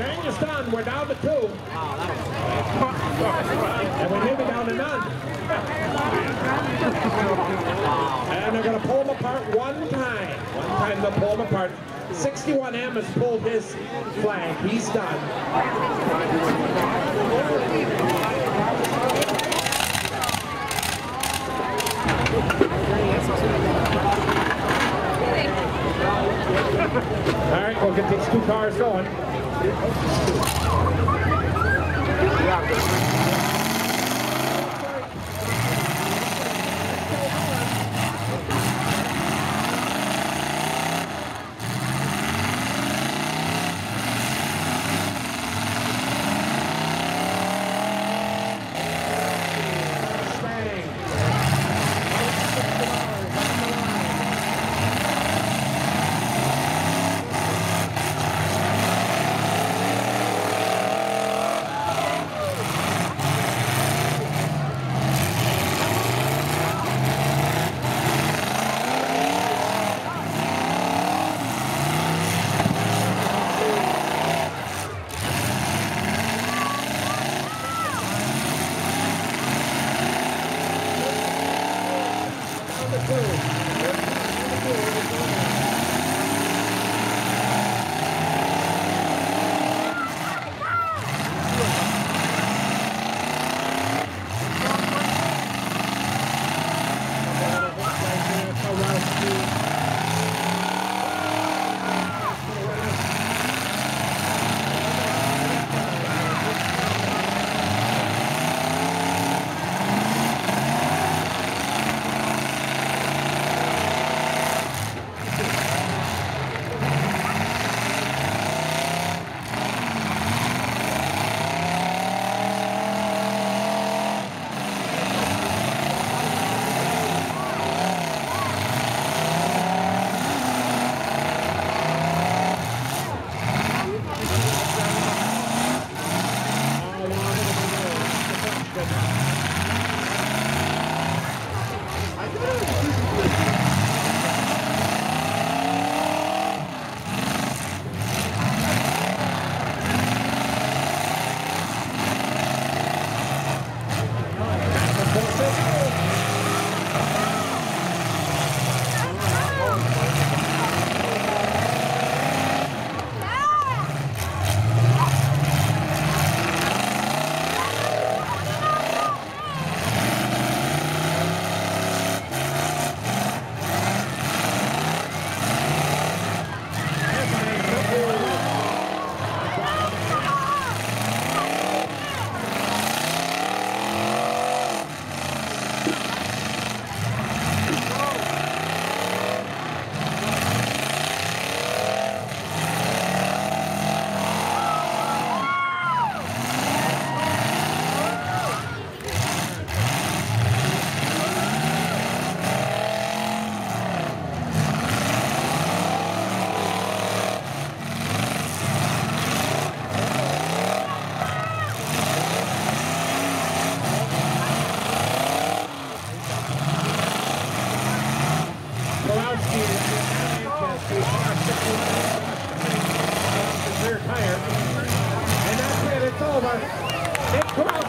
Bang is done. We're down to 2. And we may be down to none. And they're going to pull them apart one time. One time they'll pull them apart. 61M has pulled his flag. He's done. All right, we'll get these 2 cars going. Rear tire. And that's it. It's over. Nick Krause